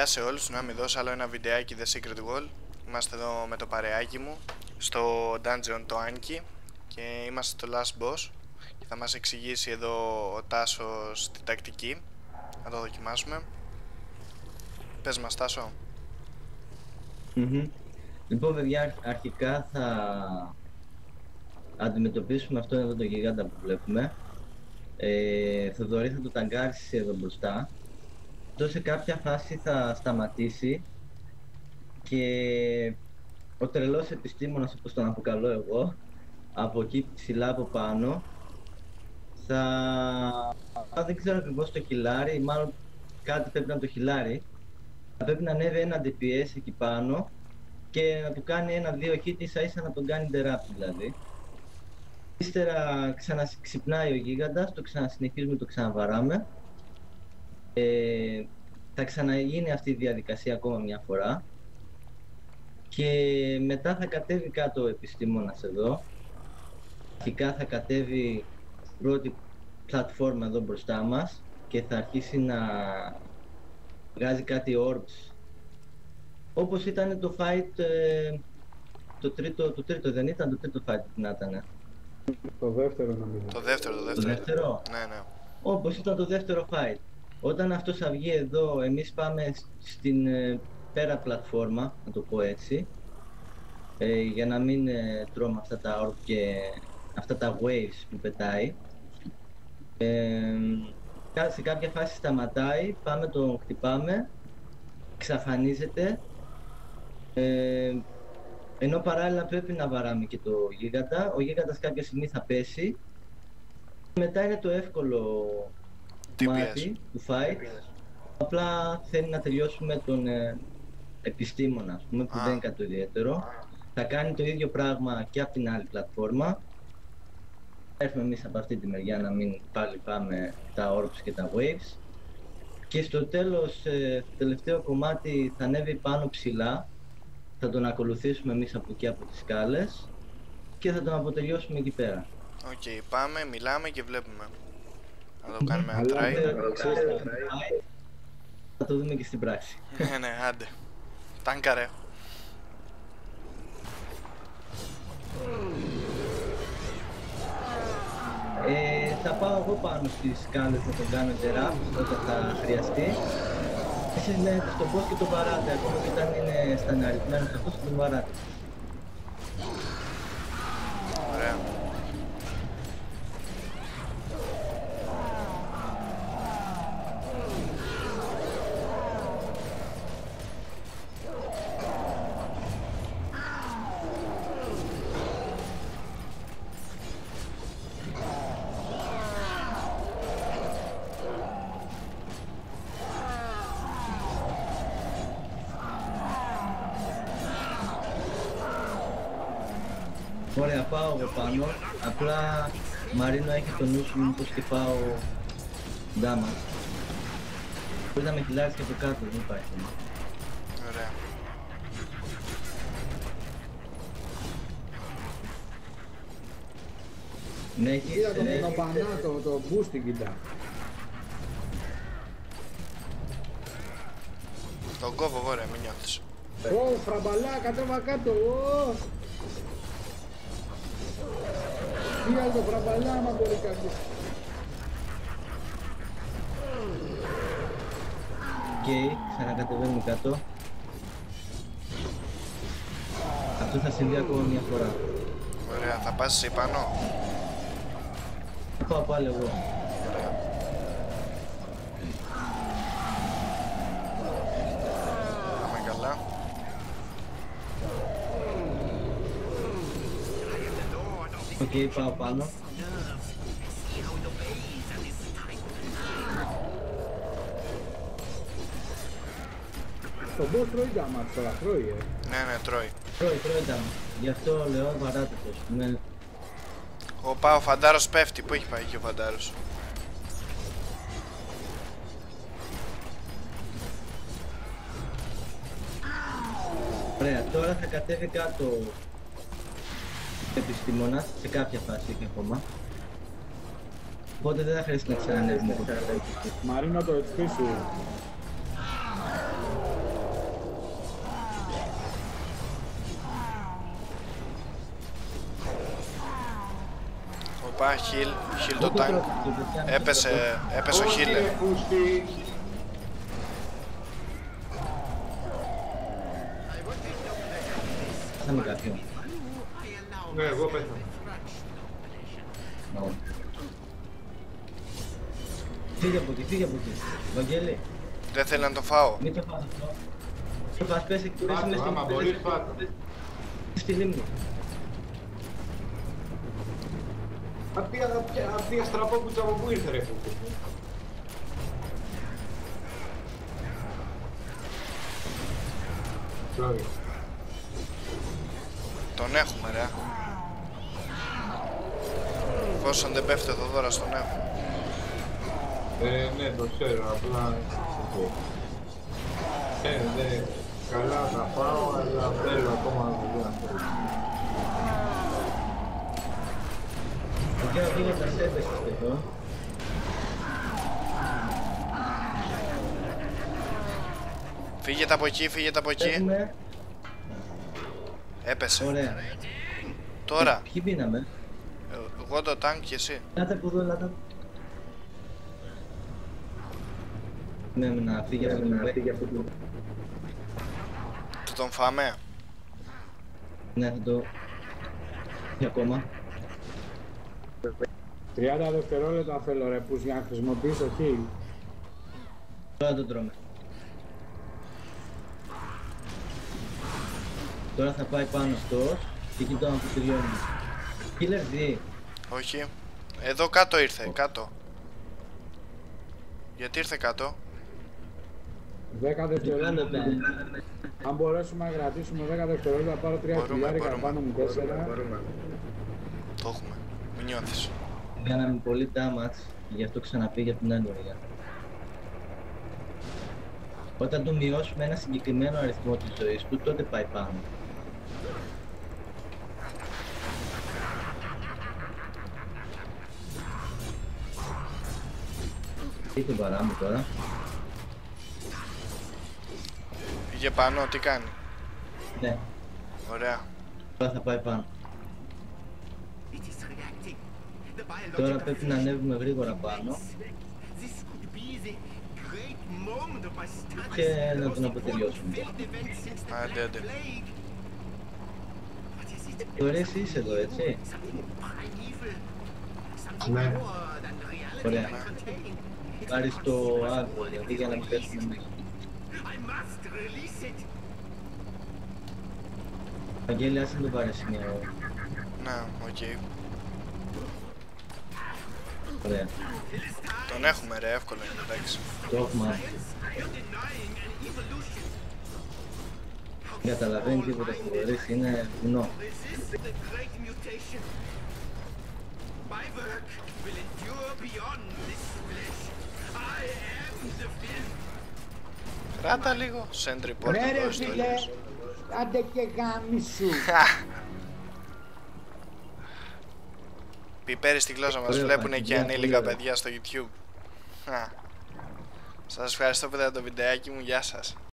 Γεια σε όλους, να μην δώσω άλλο ένα βιντεάκι The Secret Wall. Είμαστε εδώ με το παρεάκι μου στο dungeon το Anki και είμαστε στο last boss και θα μας εξηγήσει εδώ ο Τάσος την τακτική. Να το δοκιμάσουμε. Πες μας, Τάσο. Λοιπόν, παιδιά, αρχικά θα αντιμετωπίσουμε αυτόν εδώ το γιγάντα που βλέπουμε. Θοδωρή, θα το ταγκάρισεις εδώ μπροστά. Αυτό σε κάποια φάση θα σταματήσει και ο τρελός επιστήμονας, όπως τον αποκαλώ εγώ, από εκεί ψηλά από πάνω δεν ξέρω ακριβώς το χιλάρι, μάλλον κάτι πρέπει να το χιλάρι. Θα πρέπει να ανέβει ένα DPS εκεί πάνω και να του κάνει ένα-δύο hit, ίσα-ίσα να τον κάνει interrupt δηλαδή. Ύστερα ξαναξυπνάει ο γίγαντας, το ξανασυνεχίζουμε, το ξαναβαράμε. Θα ξαναγίνει αυτή η διαδικασία ακόμα μια φορά και μετά θα κατέβει κάτω ο επιστήμονας εδώ. Αρχικά θα κατέβει πρώτη πλατφόρμα εδώ μπροστά μας και θα αρχίσει να βγάζει κάτι orbs, όπως ήταν το fight το τρίτο δεν ήταν, το τρίτο fight που να ήταν. Το δεύτερο νομίζω. Το δεύτερο. Ναι. Όπως ήταν το δεύτερο fight. Όταν αυτός θα βγει εδώ, εμείς πάμε στην πέρα πλατφόρμα, να το πω έτσι, για να μην τρώμε αυτά τα orb και αυτά τα waves που πετάει. Σε κάποια φάση σταματάει, πάμε τον χτυπάμε, εξαφανίζεται, ενώ παράλληλα πρέπει να βαράμε και το γίγαντα. Ο γίγαντας κάποια στιγμή θα πέσει. Μετά είναι το εύκολο κομμάτι του fight. Απλά θέλει να τελειώσουμε τον επιστήμονα, ας πούμε, που δεν είναι κάτι το ιδιαίτερο. Θα κάνει το ίδιο πράγμα και από την άλλη πλατφόρμα. Έρθουμε εμείς από αυτή τη μεριά να μην πάλι πάμε τα orbs και τα waves. Και στο τέλος, το τελευταίο κομμάτι θα ανέβει πάνω ψηλά. Θα τον ακολουθήσουμε εμείς από εκεί, από τις σκάλες, και θα τον αποτελειώσουμε εκεί πέρα. Οκ, πάμε, μιλάμε και βλέπουμε. Να το κάνουμε ένα try. Θα το δούμε και στην πράξη. Ναι, άντε. Τάνκαρε. Θα πάω εγώ πάνω στις σκάλες να τον κάνω interrupt όταν θα χρειαστεί. Εσείς μένετε στον boss και τον βαράτε, ακόμα και όταν είναι σταναρισμένος αυτός, τον βαράτε. Ωραία. Ωραία, πάω εγώ πάνω, απλά Μαρίνο έχει το νου σου μήπως και πάω damage. Μπορείς να με χιλάρεις και από κάτω, δεν υπάρχει. Ωραία. Ναι, έχεις... Κοίτα το πανάτο, το boosting κοίτα. Τον κόβω εγώ ρε, μην νιώθεις. Ω, φραμπαλά, κατέβα κάτω, Πήγα το φραμπαλά, άμα μπορεί κάποιος. Οκ, ξανακατεβαίνουμε κάτω. Αυτό θα συμβεί ακόμα μια φορά. Ωραία, θα πας εσύ πάνω. Θα πάω πάλι εγώ. Ωραία. Πάμε καλά. Οκ, πάω πάνω. Το boss τρώει damage τώρα, τρώει Ναι, τρώει. Τρώει damage. Γι' αυτό λέω βαράτε το. Ναι. Ο φαντάρος πέφτει, πού έχει πάει και ο φαντάρος? Ωραία, τώρα θα κατέβει κάτω ο επιστήμονας, σε κάποια φάση και ακόμα. Οπότε δεν θα χρειάζεται να ξανανεύουμε. Μαρίνο, το HP σου. Όπα, heal το tank. Έπεσε ο healer. Χάσαμε κάποιον. Ναι, εγώ πέθανα. Φύγε από εκεί, φύγε από εκεί. Βαγγέλη, Δεν θέλει να το φάω. μην το φας αυτό. Το φας, πες εκεί, πες είναι Άμα μπορείς φάτο. στη λίμνη. Αυτή η αστραπόπουτσα από πού ήρθε ρε φούκου. Sorry. Τον έχουμε ρε. Εφόσον δεν πέφτει ο Θοδόρας τον έχουμε. Ναι, το ξέρω, απλά... Ναι, καλά θα πάω, αλλά θέλω ακόμα δουλειά. Εκεί να φύγει τα σέντες εδώ. Φύγετε από εκεί, φύγετε από εκεί. Έχουμε... Έπεσε. Ωραία. Τώρα, Ποιοι πίναμε. εγώ το tank και εσύ. Λάτε από εδώ, λάτε. Ναι, να φύγει από το... Του τον φάμε. Ναι, θα το... Και ακόμα. 30 δευτερόλεπτα θέλω ρε πούς για να χρησιμοποιήσω heal. Τώρα το τρώμε. Τώρα θα πάει πάνω αυτός και εκεί τώρα που τελειώνει. Killer D. Όχι. Εδώ κάτω ήρθε, κάτω. Γιατί ήρθε κάτω. 10 δευτερόλεπτα. Αν μπορέσουμε να κρατήσουμε 10 δευτερόλεπτα πάρω 3 χιλιάρικα πάνω μου 4. Το έχουμε. Μην νιώθεις. Κάναμε πολύ damage, γι' αυτό ξαναπήγε από την άλλη μεριά. Όταν το μειώσουμε ένα συγκεκριμένο αριθμό της ζωής του, τότε πάει πάνω. Τι τον παράμε τώρα. Πήγε πάνω, τι κάνει. Ναι, Ωραία. τώρα θα πάει πάνω. Τώρα πρέπει να ανέβουμε γρήγορα πάνω και να τον αποτελειώσουμε. Άντε, άντε. Τώρα εσύ είσαι εδώ, έτσι. Ναι. Ωραία. Πάρεις το άγρο, δηλαδή για να μην πέσουμε μέσα. Αγγέλη, άσε να το πάρεις μια ώρα. Να, οκ. Ωραία. Τον έχουμε ρε, εύκολο είναι, εντάξει. Το έχουμε. Δεν καταλαβαίνει τίποτα στο χωρίς, είναι βουνό. Κράτα λίγο. Send report Ναι εδώ ρε στο φίλε, Ήλιος. άντε και γάμισου. Πιπέρι στη γλώσσα μας, Ωραία, βλέπουνε Παναγία, και ανήλικα πολύ ωραία. παιδιά στο YouTube. Σας ευχαριστώ που είδατε το βιντεάκι μου, γεια σας.